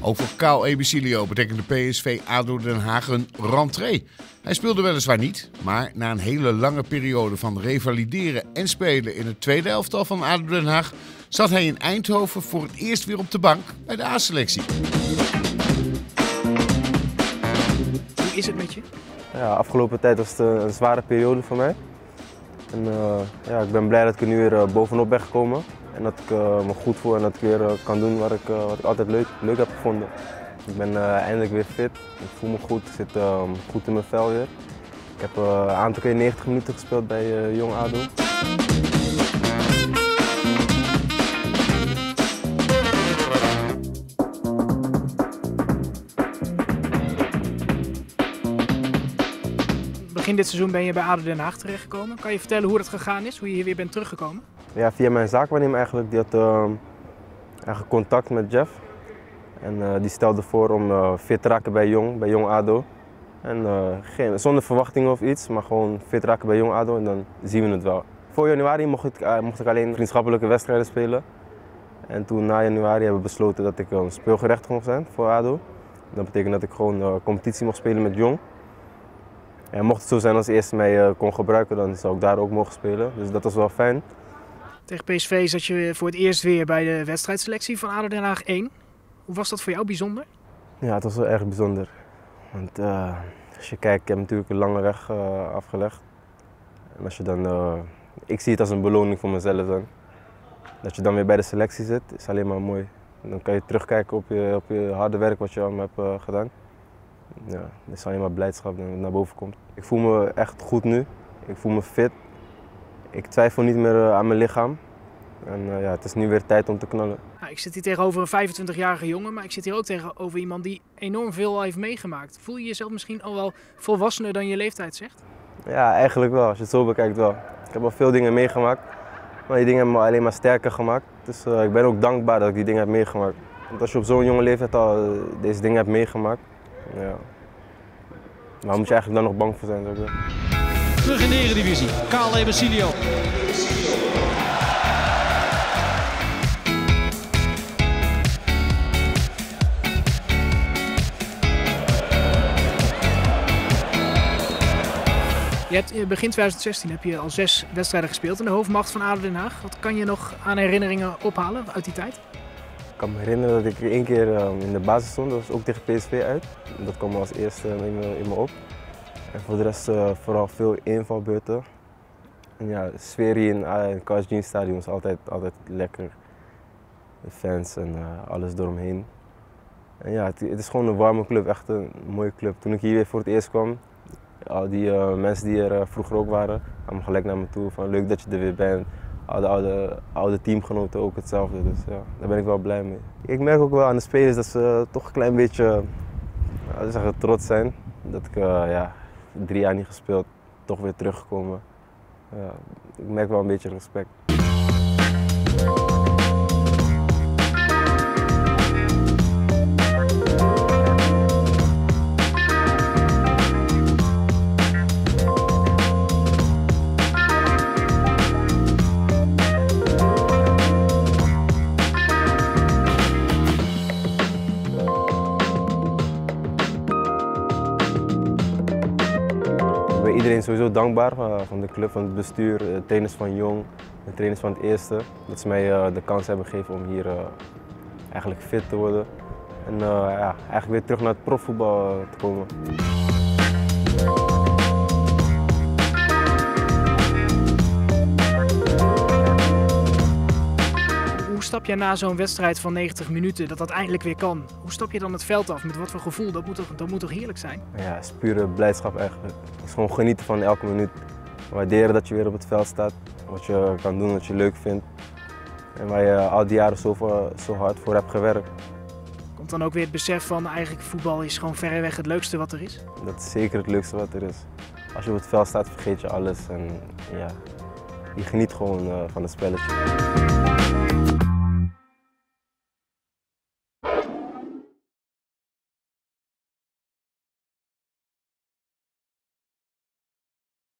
Ook voor Kyle Ebesilio betekende PSV ADO Den Haag een rentree. Hij speelde weliswaar niet, maar na een hele lange periode van revalideren en spelen in het tweede elftal van ADO Den Haag zat hij in Eindhoven voor het eerst weer op de bank bij de A-selectie. Hoe is het met je? Ja, afgelopen tijd was het een zware periode voor mij. En, ik ben blij dat ik er nu weer bovenop ben gekomen. En dat ik me goed voel en dat ik weer kan doen wat ik altijd leuk heb gevonden. Ik ben eindelijk weer fit, ik voel me goed, ik zit goed in mijn vel weer. Ik heb een aantal keer 90 minuten gespeeld bij Jong ADO. Begin dit seizoen ben je bij ADO Den Haag terechtgekomen. Kan je vertellen hoe dat gegaan is, hoe je hier weer bent teruggekomen? Ja, via mijn zaakwaarnemer eigenlijk. Die had eigenlijk contact met Jeff. En die stelde voor om fit te raken bij Jong ADO. En zonder verwachtingen of iets, maar gewoon fit raken bij Jong ADO en dan zien we het wel. Voor januari mocht ik alleen vriendschappelijke wedstrijden spelen. En toen na januari hebben we besloten dat ik speelgerechtigd mocht zijn voor ADO. Dat betekent dat ik gewoon competitie mocht spelen met Jong. En mocht het zo zijn als de eerste mij kon gebruiken, dan zou ik daar ook mogen spelen. Dus dat was wel fijn. Tegen PSV zat je voor het eerst weer bij de wedstrijdselectie van ADO Den Haag 1. Hoe was dat voor jou bijzonder? Ja, het was wel erg bijzonder. Want als je kijkt, ik heb natuurlijk een lange weg afgelegd. En als je dan, ik zie het als een beloning voor mezelf dan. Dat je dan weer bij de selectie zit, is alleen maar mooi. En dan kan je terugkijken op je harde werk wat je allemaal hebt gedaan. Ja, dat is alleen maar blijdschap dat het naar boven komt. Ik voel me echt goed nu. Ik voel me fit. Ik twijfel niet meer aan mijn lichaam. En het is nu weer tijd om te knallen. Nou, ik zit hier tegenover een 25-jarige jongen, maar ik zit hier ook tegenover iemand die enorm veel al heeft meegemaakt. Voel je jezelf misschien al wel volwassener dan je leeftijd zegt? Ja, eigenlijk wel. Als je het zo bekijkt wel. Ik heb al veel dingen meegemaakt, maar die dingen hebben me alleen maar sterker gemaakt. Dus ik ben ook dankbaar dat ik die dingen heb meegemaakt. Want als je op zo'n jonge leeftijd al deze dingen hebt meegemaakt, ja, waar moet je eigenlijk dan nog bang voor zijn? Terug in de Eredivisie, Kyle Ebesilio. Je hebt begin 2016 heb je al 6 wedstrijden gespeeld in de hoofdmacht van ADO Den Haag. Wat kan je nog aan herinneringen ophalen uit die tijd? Ik kan me herinneren dat ik 1 keer in de basis stond, dat was ook tegen PSV uit. Dat kwam als eerste in me op. En voor de rest vooral veel invalbeurten. En ja, de sfeer hier in het Carl Jean Stadion is altijd lekker. De fans en alles eromheen. En ja, het is gewoon een warme club, echt een mooie club. Toen ik hier weer voor het eerst kwam, al die mensen die er vroeger ook waren, kwamen gelijk naar me toe van leuk dat je er weer bent. Al de oude teamgenoten ook hetzelfde, dus ja, daar ben ik wel blij mee. Ik merk ook wel aan de spelers dat ze toch een klein beetje trots zijn. Dat ik 3 jaar niet gespeeld, toch weer teruggekomen. Ja, ik merk wel een beetje respect. Ik ben iedereen sowieso dankbaar van de club, van het bestuur, de trainers van Jong, de trainers van het eerste. Dat ze mij de kans hebben gegeven om hier eigenlijk fit te worden. En eigenlijk weer terug naar het profvoetbal te komen. Hoe stap jij na zo'n wedstrijd van 90 minuten, dat eindelijk weer kan? Hoe stap je dan het veld af? Met wat voor gevoel? Dat moet toch heerlijk zijn? Ja, het is pure blijdschap eigenlijk. Het is gewoon genieten van elke minuut. Waarderen dat je weer op het veld staat. Wat je kan doen, wat je leuk vindt. En waar je al die jaren zo hard voor hebt gewerkt. Komt dan ook weer het besef van eigenlijk voetbal is gewoon verreweg het leukste wat er is? Dat is zeker het leukste wat er is. Als je op het veld staat vergeet je alles en ja, je geniet gewoon van het spelletje.